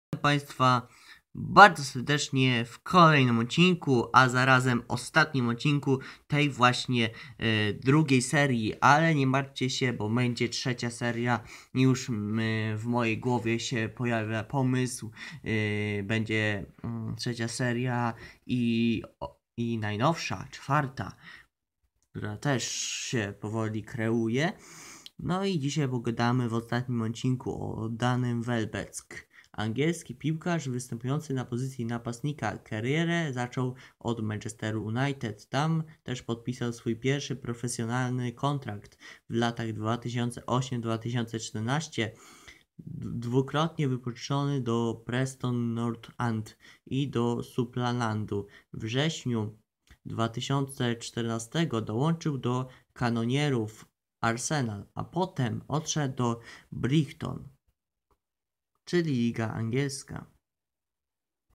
Państwa bardzo serdecznie w kolejnym odcinku, a zarazem ostatnim odcinku tej właśnie drugiej serii, ale nie martwcie się, bo będzie trzecia seria. Już w mojej głowie się pojawia pomysł, będzie trzecia seria i najnowsza, czwarta, która też się powoli kreuje. No i dzisiaj pogadamy w ostatnim odcinku o Danym Welbeck. Angielski piłkarz występujący na pozycji napastnika karierę zaczął od Manchesteru United. Tam też podpisał swój pierwszy profesjonalny kontrakt w latach 2008-2014. Dwukrotnie wypożyczony do Preston North End i do Sunderlandu. W wrześniu 2014 dołączył do kanonierów Arsenal, a potem odszedł do Brighton, czyli Liga Angielska.